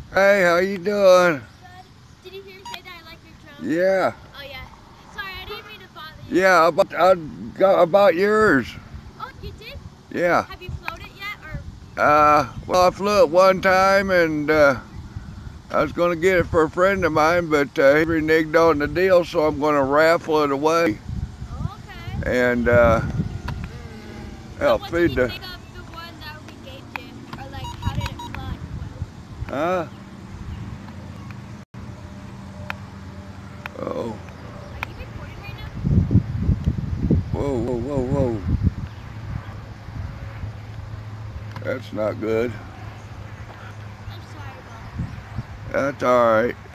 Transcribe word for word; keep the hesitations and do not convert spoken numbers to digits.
Hey, how you doing? Good. Did you hear me say that I like your drone? Yeah. Oh yeah. Sorry, I didn't mean to bother you. Yeah, about I got about yours. Oh, you did? Yeah. Have you flown it yet, or? Uh, well, I flew it one time, and uh, I was gonna get it for a friend of mine, but uh, he reneged on the deal, so I'm gonna raffle it away Oh, okay. and uh, So help what did feed you the. think of the one that we gave you, or like how did it fly? Huh? Oh. Are you recording right now? Whoa, whoa, whoa, whoa. That's not good. I'm sorry about that. That's all right.